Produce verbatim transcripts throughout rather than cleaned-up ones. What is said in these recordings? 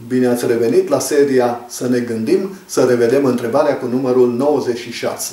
Bine ați revenit la seria Să ne gândim, să revedem întrebarea cu numărul nouăzeci și șase.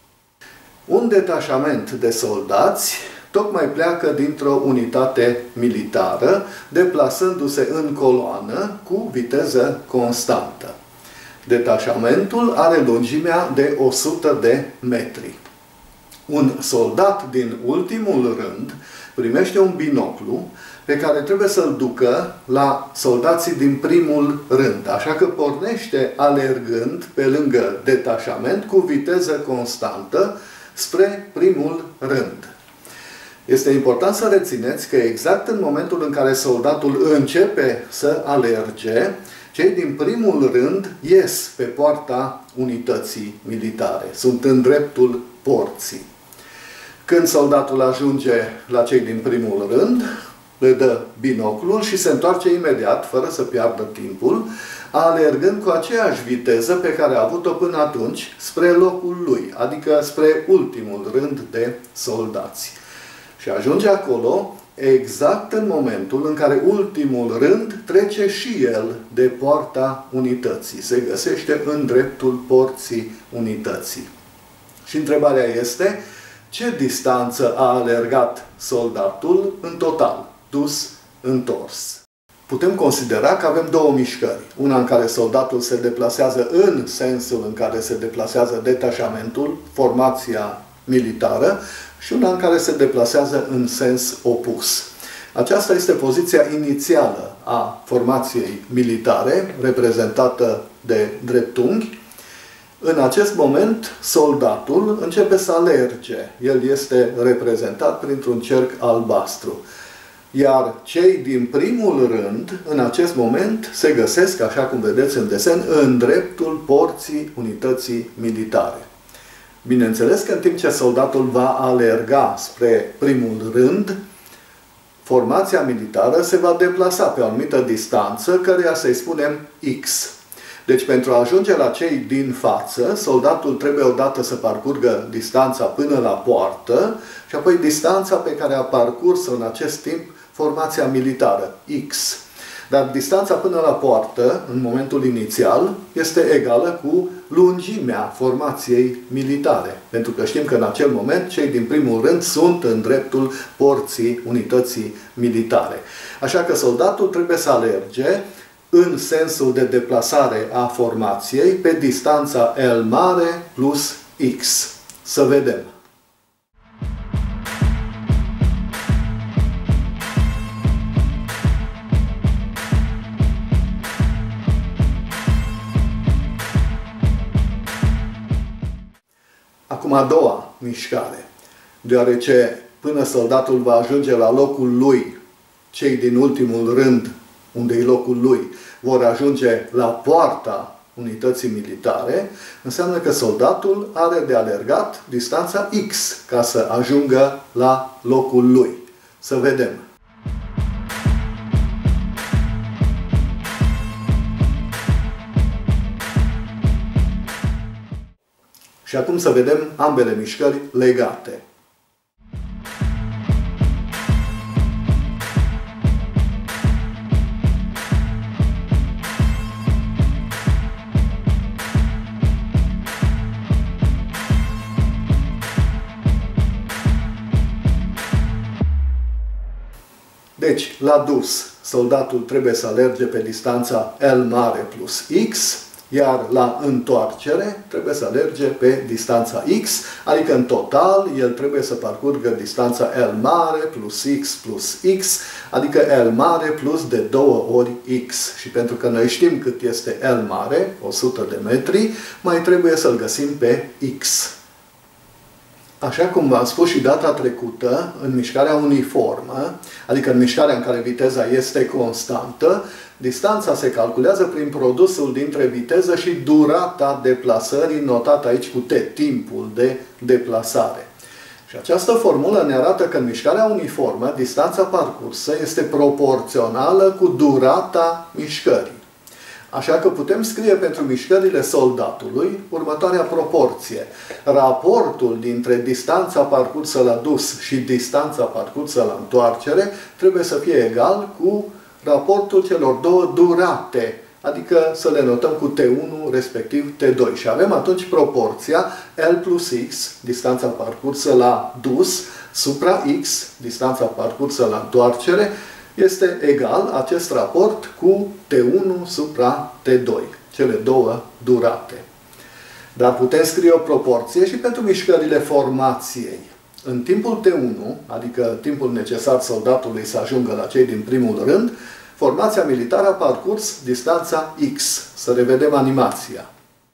Un detașament de soldați tocmai pleacă dintr-o unitate militară, deplasându-se în coloană cu viteză constantă. Detașamentul are lungimea de o sută de metri. Un soldat din ultimul rând primește un binoclu pe care trebuie să-l ducă la soldații din primul rând. Așa că pornește alergând pe lângă detașament cu viteză constantă spre primul rând. Este important să rețineți că exact în momentul în care soldatul începe să alerge, cei din primul rând ies pe poarta unității militare. Sunt în dreptul porții. Când soldatul ajunge la cei din primul rând, le dă binoclul și se întoarce imediat, fără să piardă timpul, alergând cu aceeași viteză pe care a avut-o până atunci spre locul lui, adică spre ultimul rând de soldați. Și ajunge acolo exact în momentul în care ultimul rând trece și el de poarta unității. Se găsește în dreptul porții unității. Și întrebarea este: ce distanță a alergat soldatul în total, dus, întors? Putem considera că avem două mișcări. Una în care soldatul se deplasează în sensul în care se deplasează detașamentul, formația militară, și una în care se deplasează în sens opus. Aceasta este poziția inițială a formației militare, reprezentată de dreptunghi. În acest moment, soldatul începe să alerge. El este reprezentat printr-un cerc albastru. Iar cei din primul rând, în acest moment, se găsesc, așa cum vedeți în desen, în dreptul porții unității militare. Bineînțeles că în timp ce soldatul va alerga spre primul rând, formația militară se va deplasa pe o anumită distanță, căreia să-i spunem X. Deci, pentru a ajunge la cei din față, soldatul trebuie odată să parcurgă distanța până la poartă și apoi distanța pe care a parcurs-o în acest timp formația militară, X. Dar distanța până la poartă, în momentul inițial, este egală cu lungimea formației militare. Pentru că știm că în acel moment cei din primul rând sunt în dreptul porții unității militare. Așa că soldatul trebuie să alerge în sensul de deplasare a formației pe distanța L mare plus X. Să vedem. Acum a doua mișcare. Deoarece până soldatul va ajunge la locul lui, cei din ultimul rând, unde e locul lui, vor ajunge la poarta unității militare, înseamnă că soldatul are de alergat distanța X ca să ajungă la locul lui. Să vedem. Și acum să vedem ambele mișcări legate. Deci, la dus, soldatul trebuie să alerge pe distanța L mare plus X, iar la întoarcere trebuie să alerge pe distanța X, adică în total el trebuie să parcurgă distanța L mare plus X plus X, adică L mare plus de două ori X. Și pentru că noi știm cât este L mare, o sută de metri, mai trebuie să-l găsim pe X. Așa cum v-am spus și data trecută, în mișcarea uniformă, adică în mișcarea în care viteza este constantă, distanța se calculează prin produsul dintre viteză și durata deplasării, notat aici cu T, timpul de deplasare. Și această formulă ne arată că în mișcarea uniformă, distanța parcursă este proporțională cu durata mișcării. Așa că putem scrie pentru mișcările soldatului următoarea proporție. Raportul dintre distanța parcursă la dus și distanța parcursă la întoarcere trebuie să fie egal cu raportul celor două durate adică să le notăm cu T unu, respectiv T doi. Și avem atunci proporția L plus X, distanța parcursă la dus, supra X, distanța parcursă la întoarcere, este egal acest raport cu T unu supra T doi, cele două durate. Dar putem scrie o proporție și pentru mișcările formației. În timpul T unu, adică timpul necesar soldatului să ajungă la cei din primul rând, formația militară a parcurs distanța X. Să revedem animația.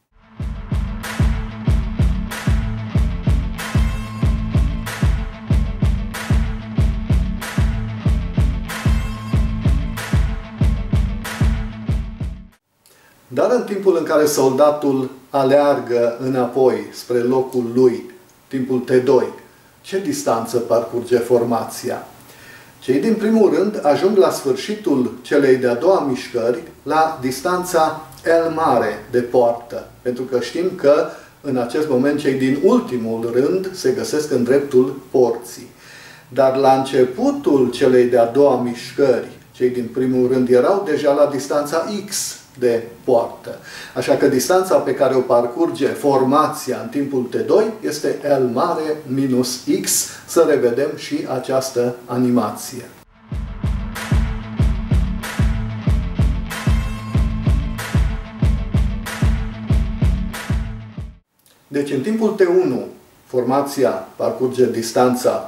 Dar în timpul în care soldatul aleargă înapoi spre locul lui, timpul T doi, ce distanță parcurge formația? Cei din primul rând ajung la sfârșitul celei de-a doua mișcări la distanța L mare de poartă. Pentru că știm că în acest moment cei din ultimul rând se găsesc în dreptul porții. Dar la începutul celei de-a doua mișcări, cei din primul rând erau deja la distanța X de poartă. Așa că distanța pe care o parcurge formația în timpul T doi este L mare minus X. Să revedem și această animație. Deci în timpul T unu formația parcurge distanța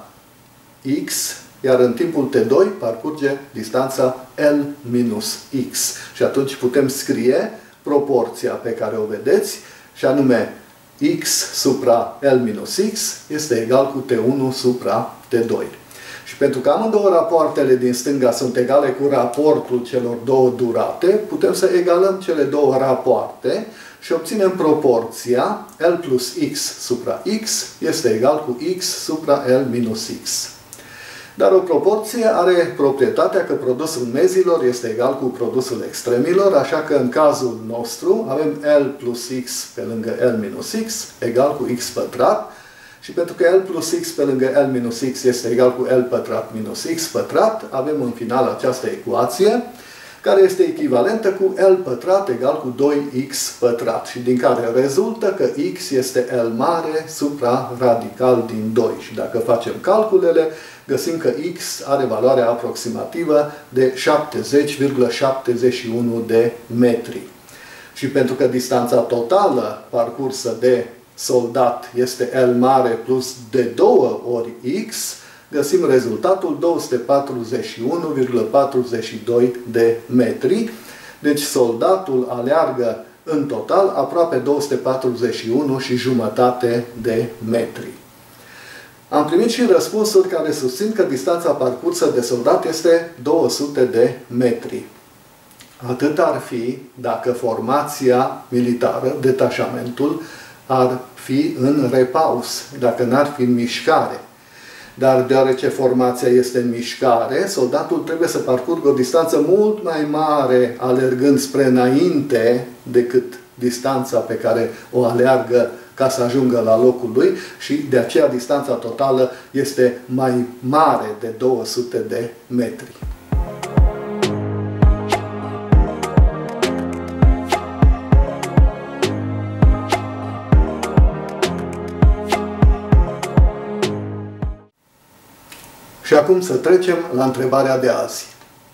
X, iar în timpul T doi parcurge distanța L minus X. Și atunci putem scrie proporția pe care o vedeți, și anume X supra L minus X este egal cu T unu supra T doi. Și pentru că amândouă rapoartele din stânga sunt egale cu raportul celor două durate, putem să egalăm cele două rapoarte și obținem proporția L plus X supra X este egal cu X supra L minus X. Dar o proporție are proprietatea că produsul mezilor este egal cu produsul extremilor, așa că în cazul nostru avem L plus X pe lângă L minus X egal cu X pătrat, și pentru că L plus X pe lângă L minus X este egal cu L pătrat minus X pătrat, avem în final această ecuație, care este echivalentă cu L pătrat egal cu doi X pătrat și din care rezultă că X este L mare supra radical din doi. Și dacă facem calculele, găsim că X are valoarea aproximativă de șaptezeci virgulă șaptezeci și unu de metri. Și pentru că distanța totală parcursă de soldat este L mare plus de două ori X, găsim rezultatul două sute patruzeci și unu virgulă patruzeci și doi de metri. Deci soldatul aleargă în total aproape două sute patruzeci și unu și jumătate de metri. Am primit și răspunsuri care susțin că distanța parcursă de soldat este două sute de metri. Atât ar fi dacă formația militară, detașamentul, ar fi în repaus, dacă n-ar fi în mișcare. Dar deoarece formația este în mișcare, soldatul trebuie să parcurgă o distanță mult mai mare alergând spre înainte decât distanța pe care o aleargă ca să ajungă la locul lui și de aceea distanța totală este mai mare de două sute de metri. Și acum să trecem la întrebarea de azi.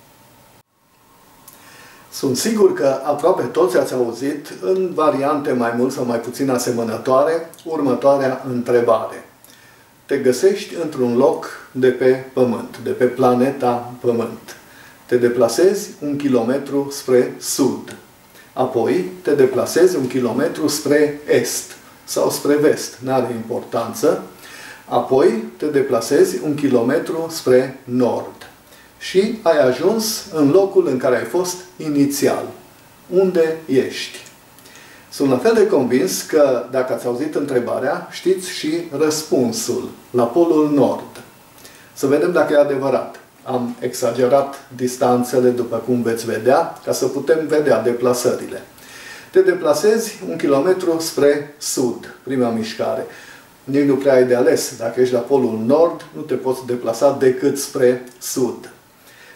Sunt sigur că aproape toți ați auzit, în variante mai mult sau mai puțin asemănătoare, următoarea întrebare. Te găsești într-un loc de pe Pământ, de pe planeta Pământ. Te deplasezi un kilometru spre sud. Apoi te deplasezi un kilometru spre est sau spre vest, n-are importanță. Apoi te deplasezi un kilometru spre nord. Și ai ajuns în locul în care ai fost inițial. Unde ești? Sunt la fel de convins că, dacă ați auzit întrebarea, știți și răspunsul, la polul nord. Să vedem dacă e adevărat. Am exagerat distanțele, după cum veți vedea, ca să putem vedea deplasările. Te deplasezi un kilometru spre sud, prima mișcare. Nici nu prea ai de ales. Dacă ești la polul nord, nu te poți deplasa decât spre sud.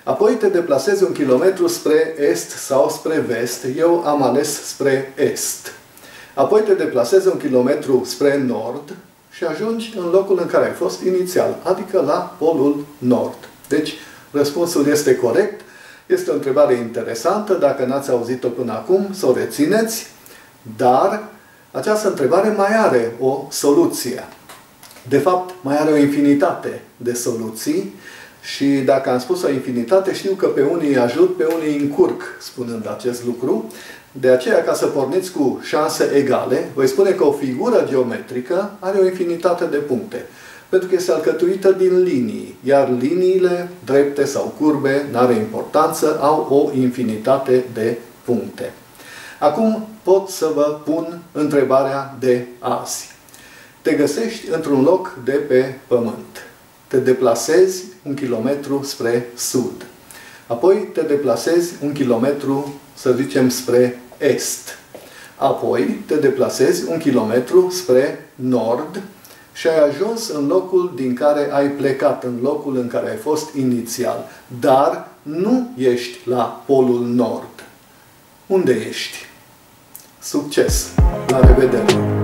Apoi te deplasezi un kilometru spre est sau spre vest. Eu am ales spre est. Apoi te deplasezi un kilometru spre nord și ajungi în locul în care ai fost inițial, adică la polul nord. Deci, răspunsul este corect. Este o întrebare interesantă. Dacă n-ați auzit-o până acum, să o rețineți. Dar această întrebare mai are o soluție. De fapt, mai are o infinitate de soluții. Și dacă am spus o infinitate, știu că pe unii îi ajut, pe unii îi încurc spunând acest lucru. De aceea, ca să porniți cu șanse egale, voi spune că o figură geometrică are o infinitate de puncte. Pentru că este alcătuită din linii. Iar liniile, drepte sau curbe, n-are importanță, au o infinitate de puncte. Acum pot să vă pun întrebarea de azi. Te găsești într-un loc de pe pământ. Te deplasezi un kilometru spre sud. Apoi te deplasezi un kilometru, să zicem, spre est. Apoi te deplasezi un kilometru spre nord și ai ajuns în locul din care ai plecat, în locul în care ai fost inițial. Dar nu ești la polul nord. Unde ești? Succes! La revedere!